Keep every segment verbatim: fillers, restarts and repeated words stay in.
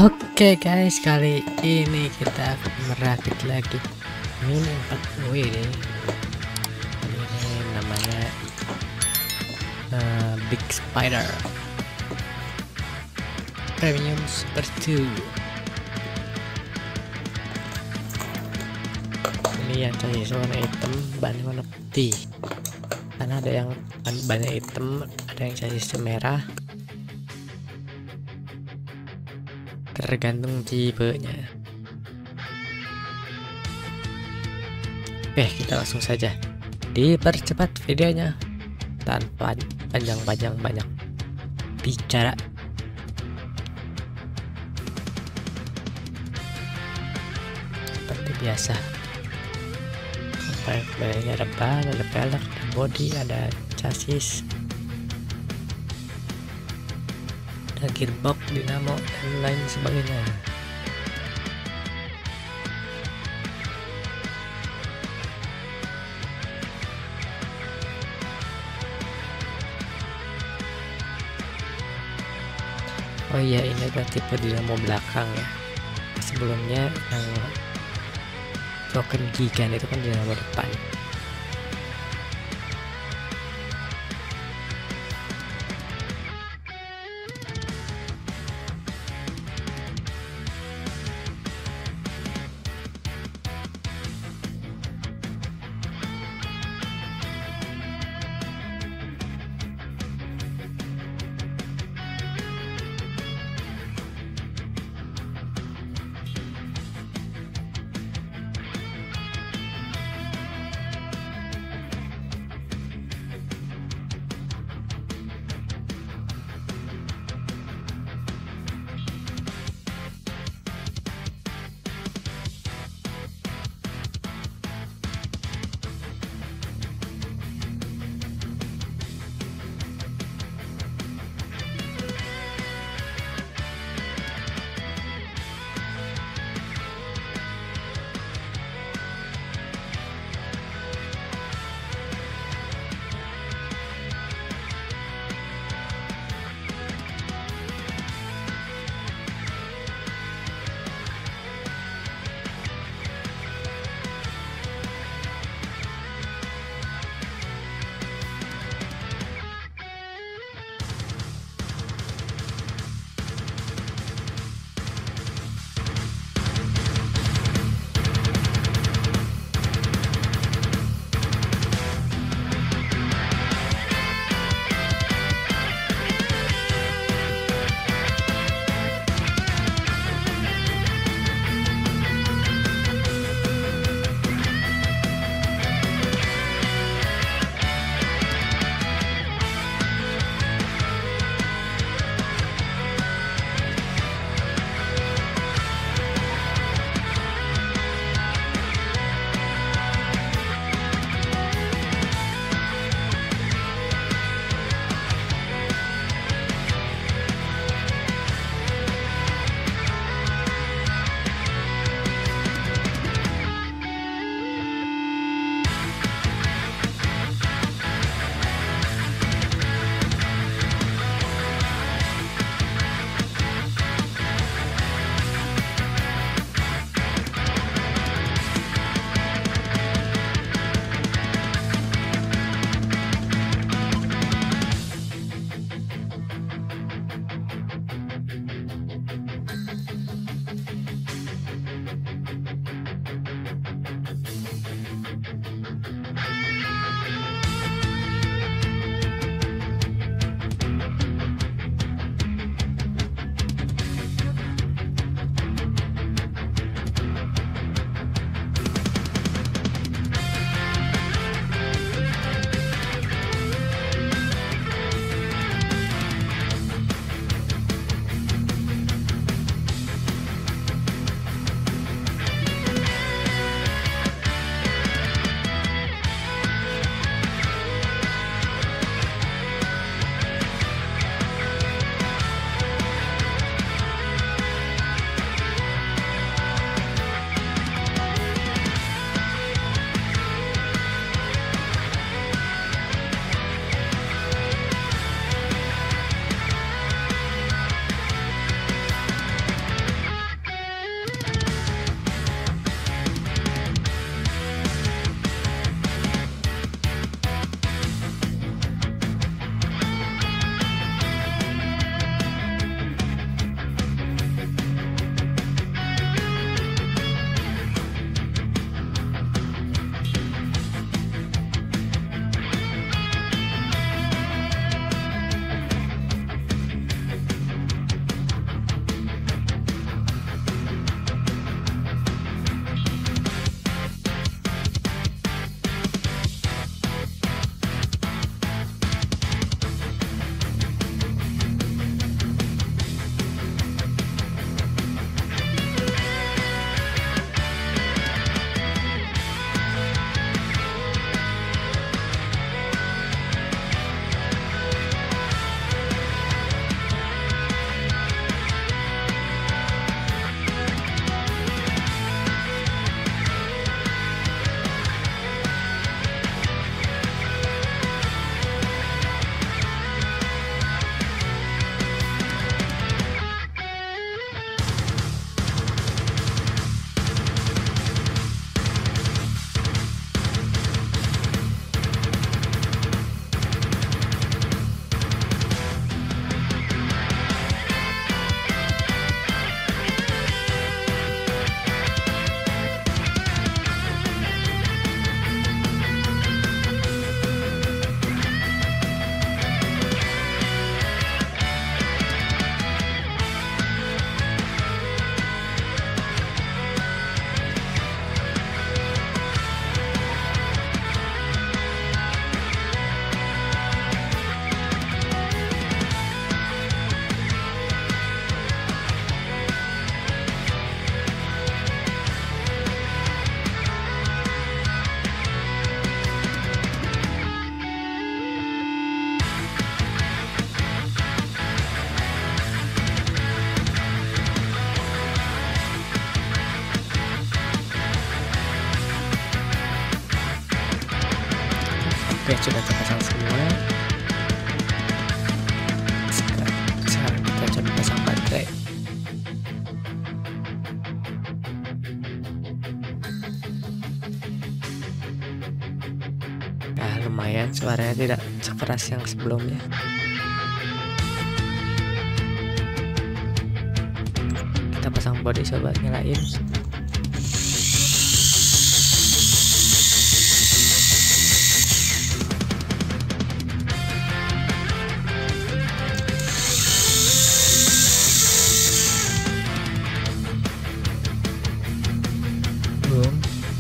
Oke guys, kali ini kita akan merakit lagi mini empat W ini. Ini namanya uh, Big Spider Premium Super two. Ini yang chassis warna hitam, bannya warna putih. Karena ada yang bannya hitam, ada yang chassis merah. Tergantung tipenya. Oke, kita langsung saja dipercepat videonya tanpa panjang-panjang banyak bicara. Seperti biasa, ini ada ban, ada pelek, ada body, ada chassis, ada gearbox, dinamo, dan lain sebagainya. Oh iya, ini ada tipe dinamo belakang ya. Sebelumnya yang Broken Gigan itu kan dinamo depan. sudah terpasang semua. Sekarang, sekarang kita coba pasang baterai. Nah, lumayan suaranya tidak sekeras yang sebelumnya. Kita pasang body, coba nyalain. Belum.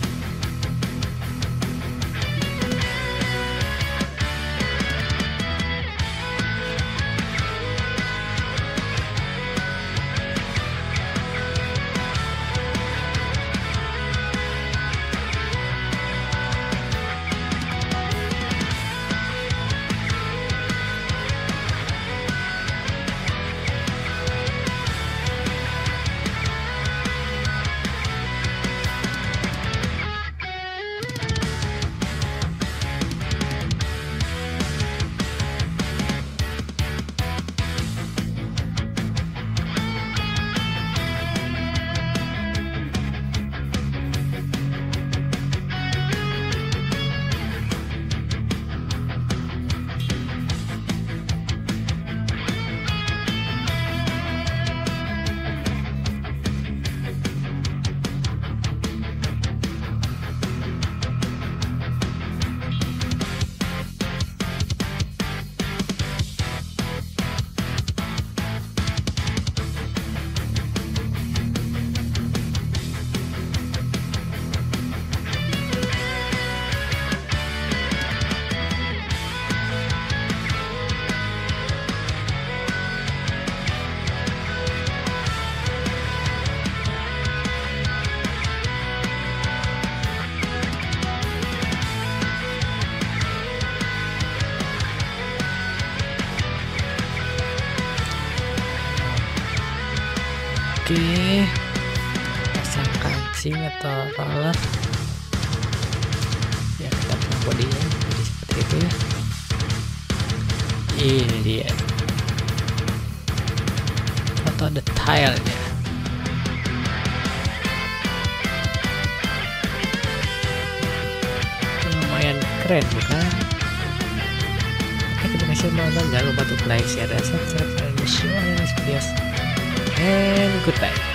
Oke, pasang kancing atau roller ya, kita pasang bodinya jadi seperti itu ya. Ini dia foto detailnya, lumayan keren bukan? Oke, terima kasih teman-teman, jangan lupa untuk like, share, dan subscribe channel ini. And goodbye.